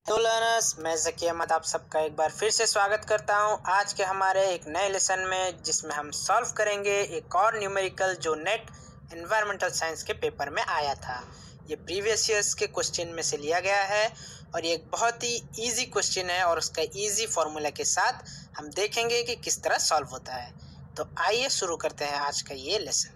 तो लर्नर्स, मैं ज़की अहमद आप सबका एक बार फिर से स्वागत करता हूं आज के हमारे एक नए लेसन में, जिसमें हम सॉल्व करेंगे एक और न्यूमेरिकल जो नेट एनवायरमेंटल साइंस के पेपर में आया था। ये प्रीवियस ईयर्स के क्वेश्चन में से लिया गया है और ये एक बहुत ही इजी क्वेश्चन है और उसका इजी फॉर्मूला के साथ हम देखेंगे कि किस तरह सॉल्व होता है। तो आइए शुरू करते हैं आज का ये लेसन।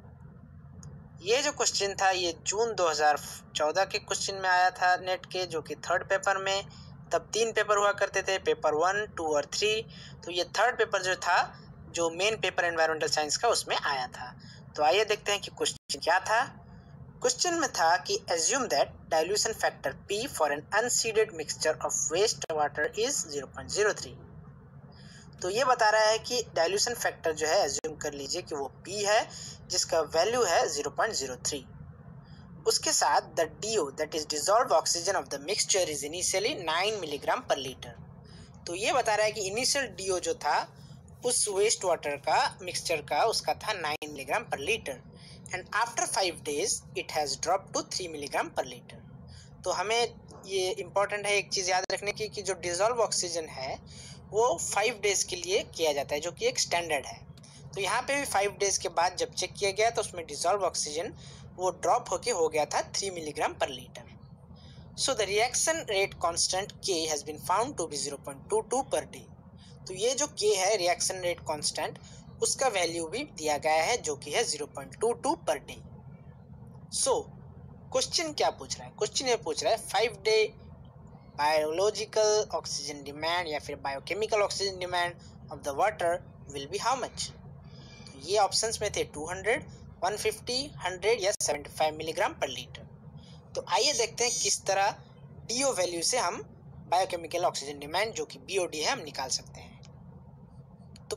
ये जो क्वेश्चन था ये जून 2014 के क्वेश्चन में आया था नेट के, जो कि थर्ड पेपर में। तब 3 पेपर हुआ करते थे, पेपर 1, 2 और 3। तो ये थर्ड पेपर जो था, जो मेन पेपर एनवायरमेंटल साइंस का, उसमें आया था। तो आइए देखते हैं कि क्वेश्चन क्या था। क्वेश्चन में था कि assume that dilution factor P for an unseeded mixture of waste water is 0.03। तो ये बता रहा है कि डाइल्यूशन फैक्टर जो है, एज्यूम कर लीजिए कि वो P है, जिसका वैल्यू है 0.03। उसके साथ the DO that is dissolved oxygen of the mixture is initially 9 milligram per litre. तो ये बता रहा है कि इनिशियल DO जो था उस वेस्ट वाटर का मिक्सचर का, उसका था 9 milligram per litre, and after 5 days it has drop to 3 milligram per litre. तो हमें ये इम्पॉर्टेंट है एक चीज़ याद रखने की कि जो डिजॉल्व ऑक्सीजन है वो 5 days के लिए किया जाता है, जो कि एक स्टैंडर्ड है। तो यहाँ पे भी 5 days के बाद जब चेक किया गया तो उसमें डिजॉल्व ऑक्सीजन वो ड्रॉप होके हो गया था 3 milligram per litre. So the reaction rate constant K has been found to be 0.22 per day. तो ये जो K है रिएक्शन रेट कांस्टेंट, उसका वैल्यू भी दिया गया है, जो कि है 0.22 पर डे। सो क्वेश्चन क्या पूछ रहा है? क्वेश्चन ये पूछ रहा है 5 day बायोलॉजिकल ऑक्सीजन डिमांड या फिर biochemical oxygen demand of the water will be how much. तो ये ऑप्शंस में थे 200, 150, 100 या 75 मिलीग्राम पर लीटर। तो आइए देखते हैं किस तरह DO वैल्यू से हम बायोकेमिकल ऑक्सीजन डिमांड, जो कि BOD है, हम निकाल सकते हैं। तो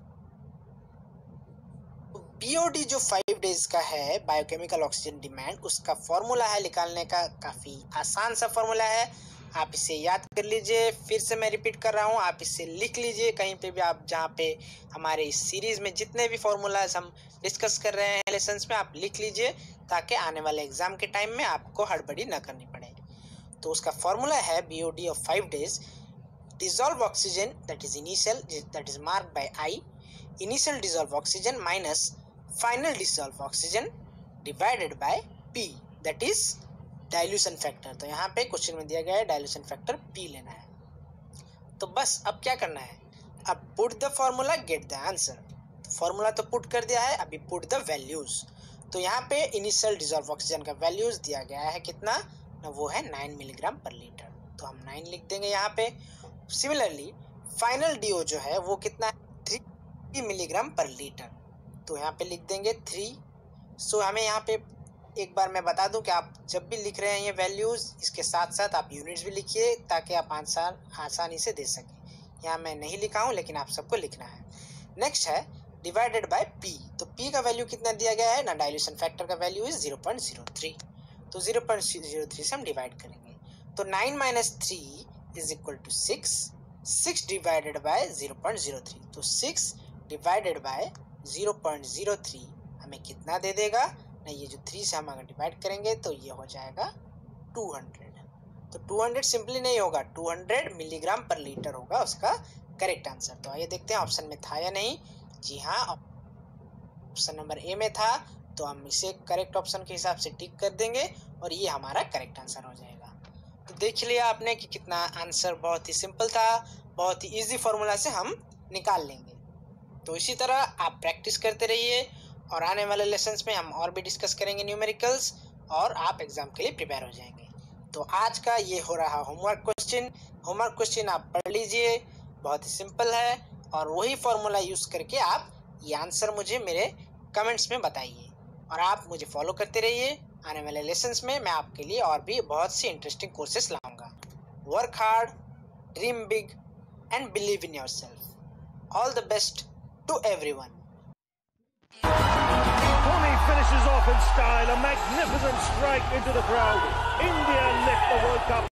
BOD जो 5 days का है बायोकेमिकल ऑक्सीजन डिमांड, उसका फॉर्मूला है निकालने का, काफ़ी आसान सा फॉर्मूला है। आप इसे याद कर लीजिए, फिर से मैं रिपीट कर रहा हूँ, आप इसे लिख लीजिए कहीं पे भी, आप जहाँ पे हमारे इस सीरीज़ में जितने भी फॉर्मूलाज हम डिस्कस कर रहे हैं लेसन्स में, आप लिख लीजिए ताकि आने वाले एग्जाम के टाइम में आपको हड़बड़ी ना करनी पड़े। तो उसका फॉर्मूला है BOD of 5 days, dissolved oxygen that is initial, that is mark by I, initial dissolved oxygen minus final dissolved oxygen divided by P that is dilution factor. तो यहाँ पे क्वेश्चन में दिया गया है डाइल्यूशन फैक्टर P लेना है। तो बस अब क्या करना है, अब put the formula get the answer. Formula तो पुट कर दिया है, अभी पुट द वैल्यूज। तो यहाँ पे इनिशियल डिजॉल्व ऑक्सीजन का वैल्यूज दिया गया है कितना ना, वो है 9 मिलीग्राम पर लीटर। तो हम 9 लिख देंगे यहाँ पे। सिमिलरली फाइनल DO जो है वो कितना है, 3 मिलीग्राम पर लीटर। तो यहाँ पे लिख देंगे 3। सो हमें यहाँ पे एक बार मैं बता दूं कि आप जब भी लिख रहे हैं ये वैल्यूज़, इसके साथ साथ आप यूनिट्स भी लिखिए ताकि आप आंसर आसानी से दे सकें। यहाँ मैं नहीं लिखा हूँ, लेकिन आप सबको लिखना है। नेक्स्ट है डिवाइडेड बाय P। तो P का वैल्यू कितना दिया गया है ना, डाइल्यूशन फैक्टर का वैल्यू इज 0.03। तो 0.03 से हम डिवाइड करेंगे। तो 9 minus 3 is equal to 6। 6 divided by 0.03, तो 6 डिवाइडेड बाय 0.03 हमें कितना दे देगा ना, ये जो 3 से हम अगर डिवाइड करेंगे तो ये हो जाएगा 200। तो 200 सिंपली नहीं होगा, 200 मिलीग्राम पर लीटर होगा उसका करेक्ट आंसर। तो आइए देखते हैं ऑप्शन में था या नहीं। जी हाँ, ऑप्शन नंबर A में था, तो हम इसे करेक्ट ऑप्शन के हिसाब से टिक कर देंगे और ये हमारा करेक्ट आंसर हो जाएगा। तो देख लिया आपने कि कितना आंसर बहुत ही सिंपल था, बहुत ही ईजी फॉर्मूला से हम निकाल लेंगे। तो इसी तरह आप प्रैक्टिस करते रहिए और आने वाले लेसन्स में हम और भी डिस्कस करेंगे न्यूमेरिकल्स, और आप एग्जाम के लिए प्रिपेयर हो जाएंगे। तो आज का ये हो रहा होमवर्क क्वेश्चन। होमवर्क क्वेश्चन आप पढ़ लीजिए, बहुत ही सिंपल है, और वही फॉर्मूला यूज़ करके आप ये आंसर मुझे मेरे कमेंट्स में बताइए, और आप मुझे फॉलो करते रहिए। आने वाले लेसन्स में मैं आपके लिए और भी बहुत सी इंटरेस्टिंग कोर्सेस लाऊंगा। Work hard, dream big and believe in yourself. All the best to everyone. Dhoni finishes off in style, a magnificent strike into the crowd. India lift the World Cup.